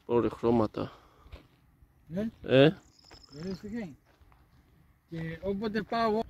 Ωραία χρώματα. Δεν είναι στοιχεία. Και όποτε πάω